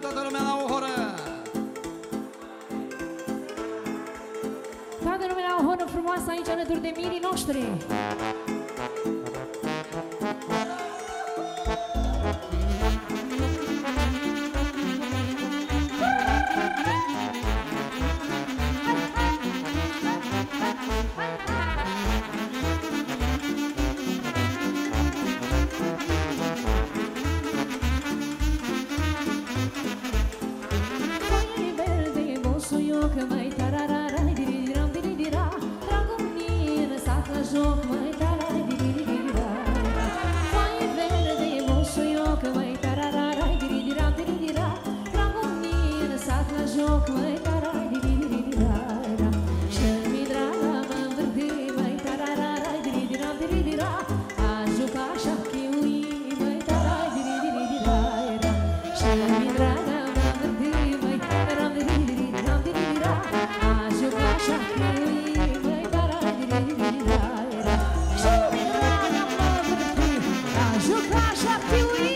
toată lumea la o horă! Toată lumea la o horă frumoasă aici alături de mirii noștri. Că mai tararara, diridiram, diridira, dragul mine s-a la joc, mai tarara, diridira. Foaie verde, moșuioc, mai tararara, diridiram, diridira, dragul mine s-a la joc, mai tarara, diridira. Și-mi draga mă învârti, mai tararara, diridiram, diridira, a juca șachiui, mai tarara, diridira. Și-mi draga mă învârti, mai tarara, diridiram, diridira. A jucat șachiui, măi, tarara, diridira. Și-mi draga mă învârti, a jucat șachiui,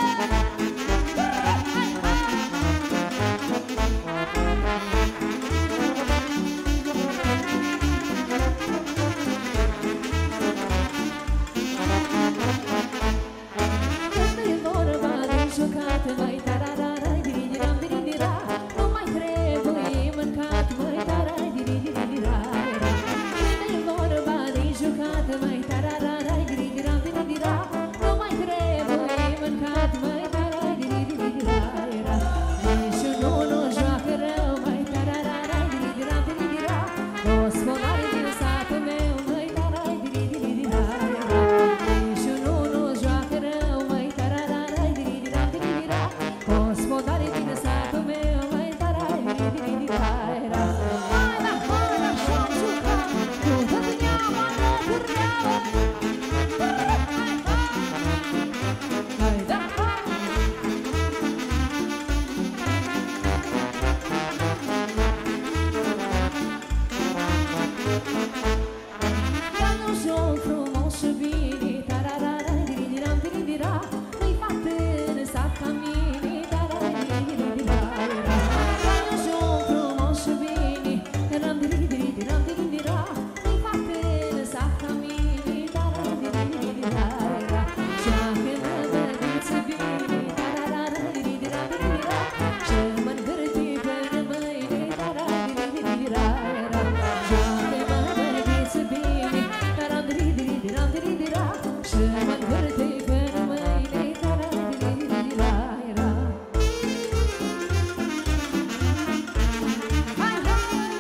când-i vorba de jucat, măi, tarara, diridiram, diridira, nu mai trebuie mâncat, măi, tarara, diridira. Când-i vorba de jucat, măi, tarara, diridiram, diridira, nu mai trebuie mâncat, măi, tarara, diridira. Nici unul nu joacă rău, măi, tarara, diridiram, diridira, gospodarii din satul meu, măi, tarara, diridira. Nici unul nu joacă rău, măi, tarara, diridiram, diridira, gospodarii din satul meu, măi, tarara, diridira. Hai la horă și-o jucăm, cu toată neama ne turneam. Hai da, hai! Ia un joc frumos și bine, tararara, diridiram, diridira, nu-i fată în sat ca mine, tarara, diridira. Ia un joc frumos și bine, ram, diridiram, diridira, nu-i fată în sat ca mine, tarara, diridira. Joacă-mă, bădiță bine, tararara, diridiram, diridira, și mă învârti până mâine, tarara, diridira. Joacă-mă, bădiță bine, tarara, diridiram, diridira, și mă învârti până mâine, tarara, diridira. Hai, hai!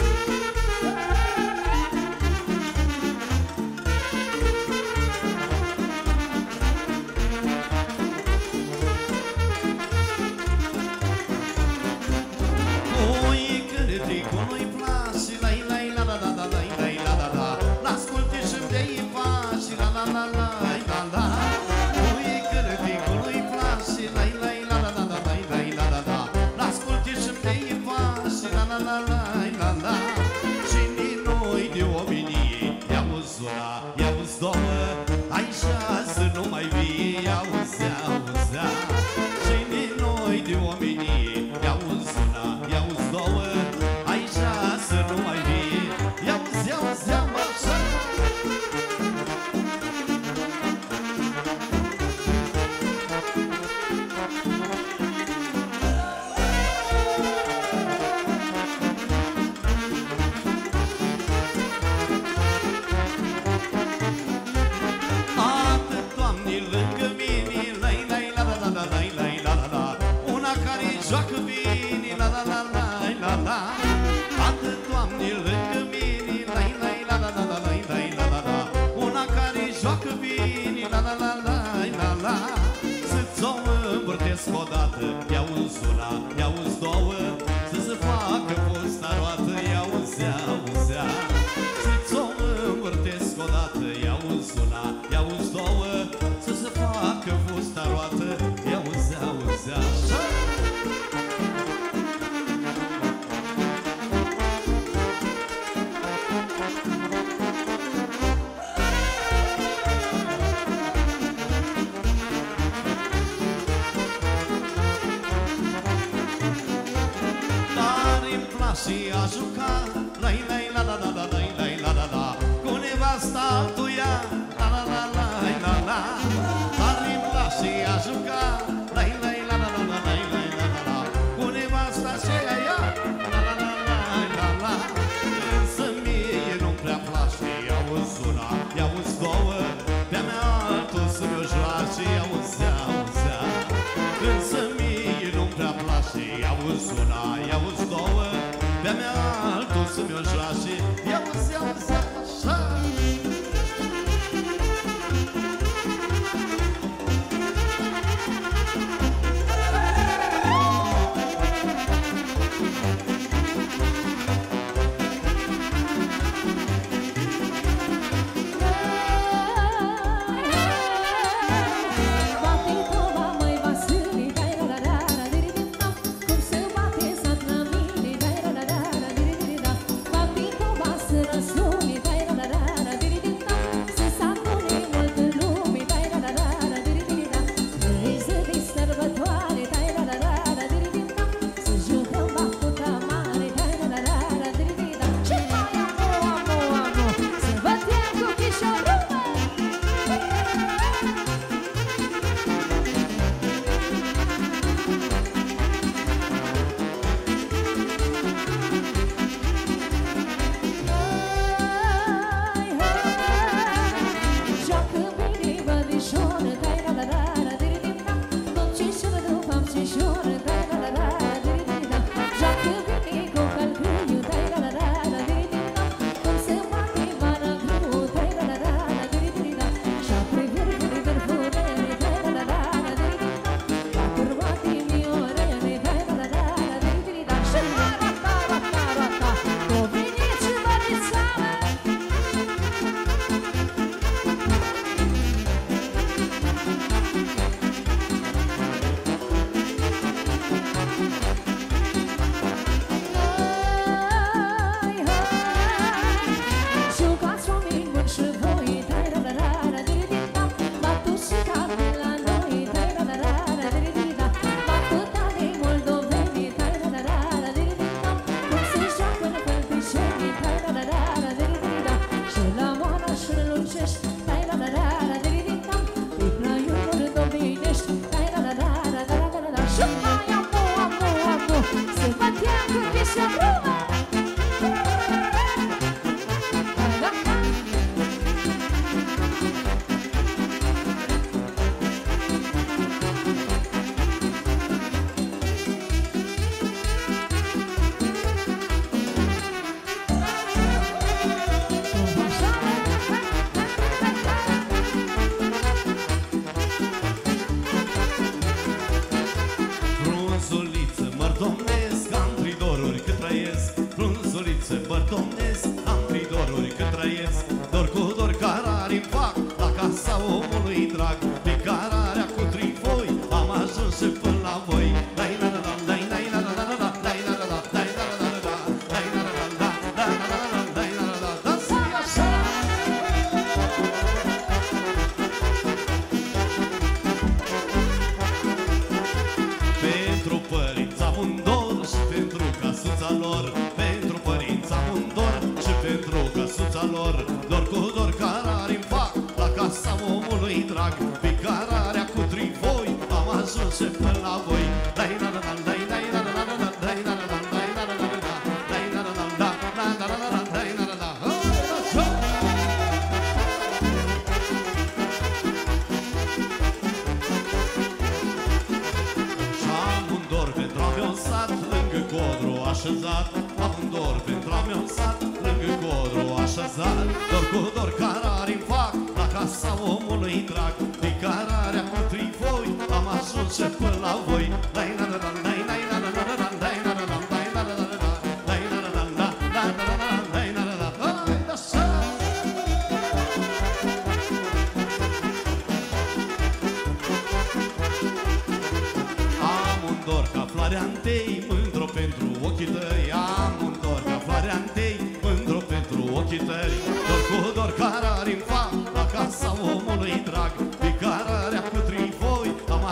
Oi, cârtii cum nu-i place, la la la la la la la la la la. L-asculti și de-i faci, la la la la la la. Oi, cârtii cum nu-i place, la la la la la la la la la. L-asculti și de-i faci, la la la la la la. Și din noi de omenie, i-auzi una, i-auzi două, așa să nu mai vii, i-auzi, i-auzi. Și din noi de omenie, i-auzi una, i-auzi două, așa să nu mai vii, i-auzi, i-auzi, i-auzi. Atât doamnii lângă mine, la la la la la la la la la. Una care joacă bine, la la la la la la. Atât doamnii lângă mine, la la la la la la la la la. Una care joacă bine, la la la la la la. Să-ți o învârtesc odată, i-auzi una, i-auzi două, să se facă fosta roată, i-auzi, i-auzi. Să-ți o învârtesc odată, i-auzi una, i-auzi două, să se facă fosta roată, i-auzi, i-auzi, așa. place a juca, lai lai la la la la lai lai la la la, cu nevasta altuia, la la la la la la. Dar îmi place a juca, lai lai la la la la lai lai la la la, cu nevasta aceea ea, la la la la la la. Însă mie nu-mi prea place, i-auzi una, i-auzi două, de-a mea altul să-mi o joace, i-auzea. Însă mie nu-mi prea place, i-auzi una, i-auzi două, de-a mea altul să-mi o joace, i-auzi așa.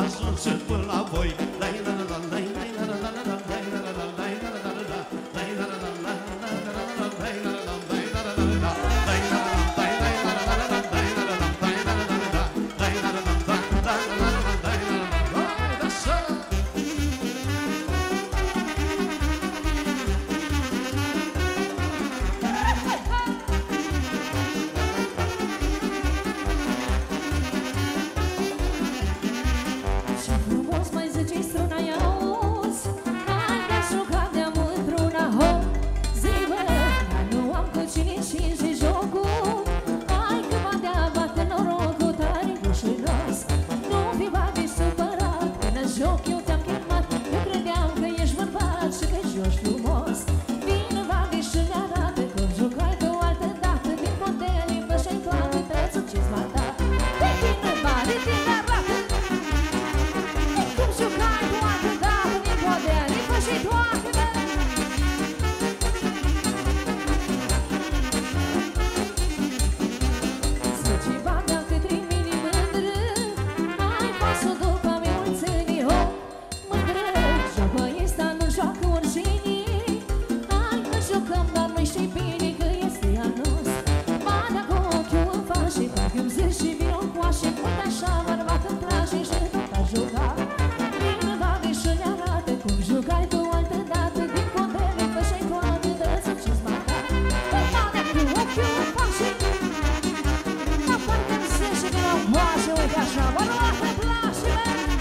La Cum jucai tu altă dată din condele, făceai toate de succes mata. Bărbane cu ochiul în fașe, dar parcă-mi se și din o moașă, uite așa, mă luate plașele.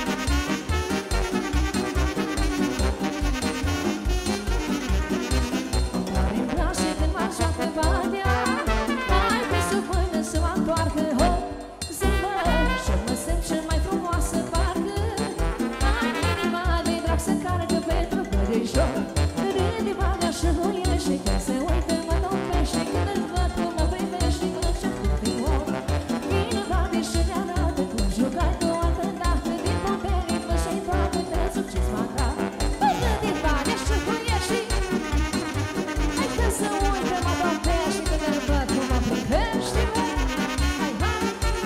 Dar-mi place când mă joacă badea, hai pe sub mână să mă întoarcă, hop, zâmbă, și mă simt cel mai frumoasă parcă. Hai, inima de drag să carcă pentru de joc, râde bagă și huiește, când se uită mă topește, când îl văd cum mă privește, când ce din ochi. Vine bade și ne arată cum jucai tu altă dată, din putere făceai toate de succes mata. Băi, râde bade și huiește, hai că se uită mă topește, când îl văd cum mă privește, băi. Hai, hai.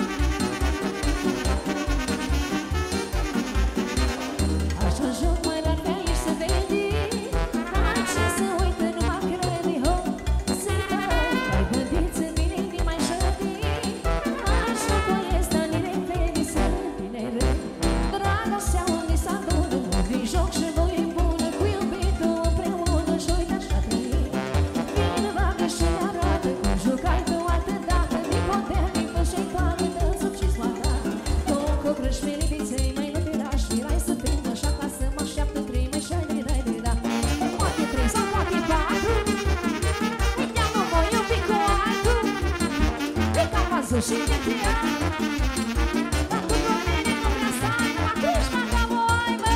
Așa joc mai rar pe aici se vede, hai ce se uită nu mă crede, hop, zâmbă, ai gândit în mine din mai șăti. Așa că este alire vede să tine râd, dragostea unde s-a adună, unde joc și voi e bună, cu iubitul împreună și uite așa trăi. Vine bagă și ne arată cum jucai tu altă dată, din contelnic făceai toate de succes mata. Tu cu crâșmele viței mai nu te lași, mirai să prind așa ca să mă așteaptă trei mai și ai de da. Poate trei sau poate patru, uite-mă mă iubi cu altul, e ca văzut și de tria. Dar tu cu mine nu vrea să ai, numai crâșma ca voi, mă.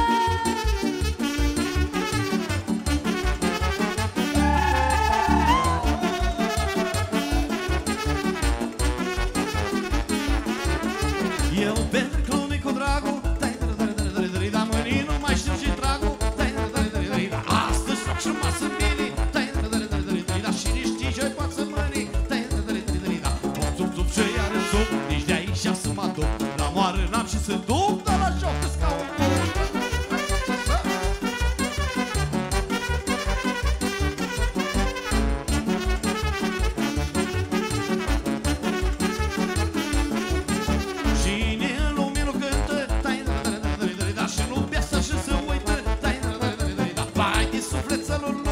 Eu pentru clume cu dragul, dar mâinii nu mai știu ce tragul. Astăzi fac și rămas în mine, dar și nici știi ce-i poate să mâni. Zup, zup și iar în zup, nici de aici să mă duc. La moară n-am și să duc, dar la joc îți ca un bun. Cine în lume nu cântă, dar și nu beasă și se uită. Vai de suflet să-l